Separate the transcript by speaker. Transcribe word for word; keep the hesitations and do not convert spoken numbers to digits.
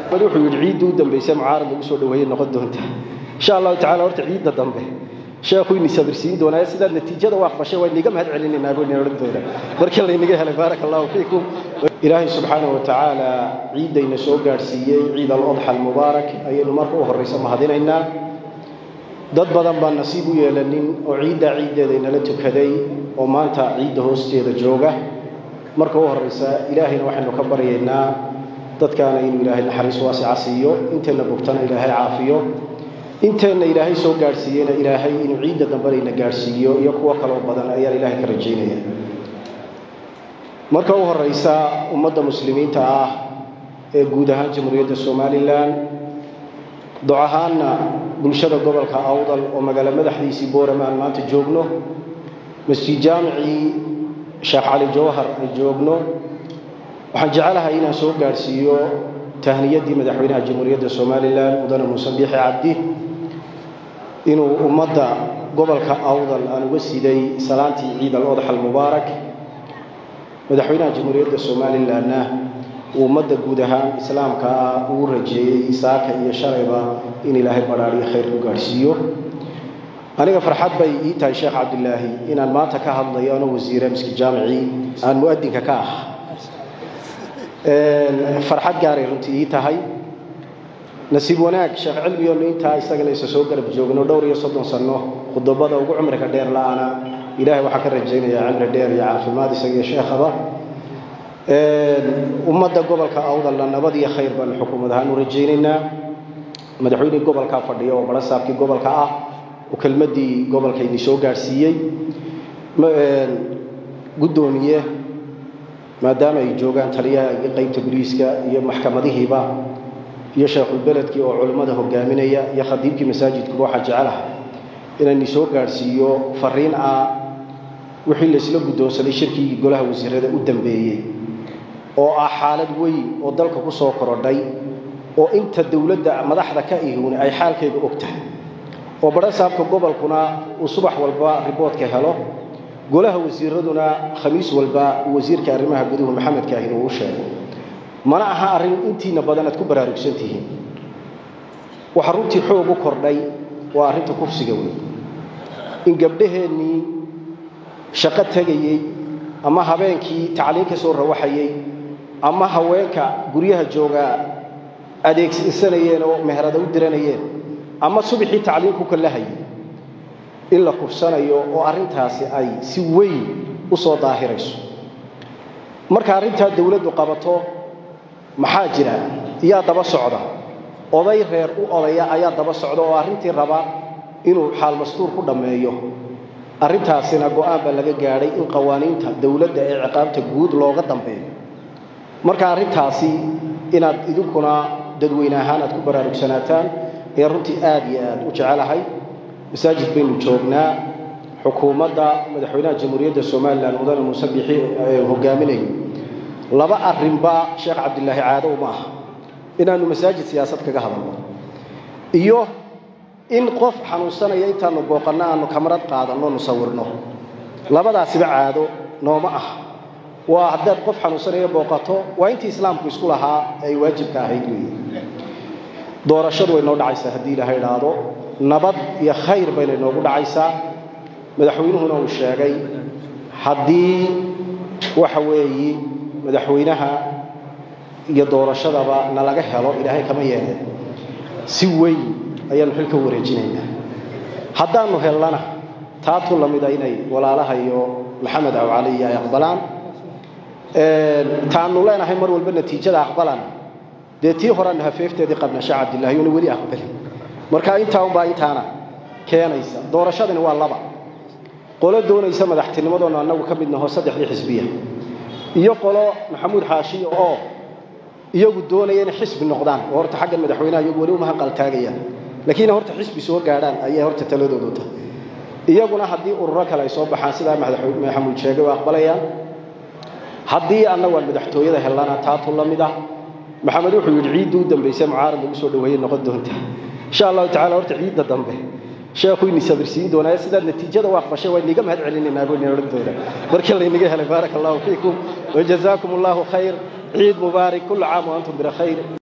Speaker 1: wuxuu yiri ciid u dambeysay mucaarad ugu soo dhaweeyay noqon doonta insha Allah ta'ala horta ciidda dambe sheekhu inii sabirsiin doonaa sida natiijada wax bashay way niga mahad celinayna buu inoo doonaa markii la inaga helay barakallahu fiikum ilaahi subhanahu wa ta'ala ciidayna soo gaarsiiyay ciid al-adha al-mubarak ayaynu markuu horeysa mahadinaynaa dad badan baan nasiib u yeelanin oo ciidda ciideedayna la tukaday oo maanta ciidda hoosteeda jooga markuu horeysa ilaahina waxaanu ka baryaynaa dadkaana inuu ilaahay naxariis waasic siiyo inteena bogtana ilaahay caafiyo inteena ilaahay soo gaarsiiyena ilaahay inuu ciidda dambarayna gaarsiiyo iyo kuwa kale oo badan ayaa ilaahay ka rajaynaya marka uu horeysa ummadda muslimiinta ah ee guud ahaan jamhuuriyadda Soomaaliland ducahaana bulshada gobolka Awdal oo magaalo madaxdiisii Boorama maanta joogno masjid jaamici Sheekh Ali Jawhar ay joogno waxaan jecelahay inaan soo gaarsiiyo tahniyadii madaxweynaha jamhuuriyadda Soomaaliland mudane Muuse Biixi Cabdi inuu ummadda gobolka Awdal aan uga siday salaantii ciid al-adha al-mubarak madaxweynaha jamhuuriyadda Soomaaliland ummadda guud ahaan islaamka uu rajeeyay isaaka iyo shalayba in ilaahay baraariyo khayr u gaarsiiyo aniga farxad bay ii tahay Sheekh Cabdullaahi inaan maanta ka hadlayo anoo wasiirka masjid jaamici aan muadinka ka ah فرحات جاري runtii tahay nasiib wanaag sheekh cilmiyo inta isagana isa soo garab joogno dhowr iyo soddon sano khudbada ugu cumriga dheer laana ilaahay waxa ka rajaynayaa cimri dheer iyo caafimaad isaga sheekhaba ee ummadda gobolka Awdal nabad iyo khayr baan xukuumadahan u rajaynaynaa madaxweynaha gobolka fadhiyo oo barasaabkii gobolka ah oo kelmadii gobolka idin soo gaarsiiyay gudoomiye maadaama ay joogan taliyaha iyo qaybta booliiska iyo maxkamadihiiba iyo sheekhu beledkii oo culimada hogaaminaya iyo khadiibkii masaajidku waxa jecelahay inaan soo gaarsiiyo fariin ah wixii la isla gudoonsaday shirkii golaha wasiirada u dambeeyay oo ah xaalad weyn oo dalka ku soo korodhay oo inta dawladda madaxda ka ihuun ay xaalkeeda ogtahay oo barasaabka gobolkuna uu subax walba report ka helo golaha wasiiraduna khamiis walba wasiirka arrimaha gudaha Maxamed Kaahin uu sheegay mana aha arin intiina badan aad ku baraarugsantihiin waxa runtii xoog u kordhay waa arinta kufsiga weyn in gabdhaheeni shaqo tagayay ama habeenkii tacliinka soo rawaxayay ama haweenka guryaha jooga adeegsanayeen oo meherada u diranayeen ama subaxii tacliinku ka lahayay in la kufsanayo oo arintaasi ay si weyn u soo daahirayso marka arinta dawladdu qabato maxaa jira iyo daba socda oday reer u odaya ayaa daba socda oo arintii raba inuu xaal mastuur ku dhameeyo arintaasina go'aan ba laga gaaray in qawaaniinta dawladda ee ciqaabta guud looga dambeeyo marka arintaasi inaad idinkuna dadweynahan aad ku baraarugsanataan ee runtii aad iyo aad u jecelahay مساجد بين جوجنا حكومة مدحونا جمهورية الصومال المدن المسبحي هجامني لبا الرنبا شيخ عبد الله عادو ما إن أنه مساجد سياسة كجهل إيوه إن قف حنوسنا ينتهي نبوقنا أنه كاميرات قاعدة إنه نصورنا لبا ده سبع عادو نومه وعدد قف حنوسنا يبوقته وأنت إسلام كيسكولها أي واجب كهيجي دور الشر وإنه عيسى هدي له هيرادو نبض يا خير بين النوب عيسى مدحوينه هنا والشاقي حدي وحوي مدحوينها يدور الشربة نلاقيها له إلى هاي كمان يعني سوي أيام حلك ورجينا حتى إنه هلنا تاتو لما ديني ولا لها يو محمد أو علي يقبلان تعنو لنا هاي مروا البنة تيجي أقبلان ده تيهرانها فيفت دي قبل شعب الله ينوري أقبل marka inta uu baa intaana keenaysa doorashadani waa laba qolo doonaysa madaxtinimadooda anagu ka midnahay saddexdii xisbiya iyo qolo Maxamuud Xaashi oo iyagu doonayeen xisbi noqdaan oo horta xagga madaxweynaha iyagu wali uma qal taagayaan laakiin horta xisbi soo gaaraan ayay horta taladoodu tahay iyaguna hadii ururo kale ay soo baxaan sida madaxweyne Maxamuud sheegay waa aqbalayaan hadii anagu madaxtooyada helana taatu lamida Maxamed wuxuu yiri ciid u dambeysay mucaarad ugu soo dhaweeyay noqon doonta إن شاء الله تعالى ورت عيد ضمبه شيخ وين يسبرسين دون هاي سداد نتيجة واقف شيء وين نجمع هاد علينا نقول نرد دوله بركة الله نجيه بارك الله فيكم وجزاكم الله خير عيد مبارك كل عام وأنتم بخير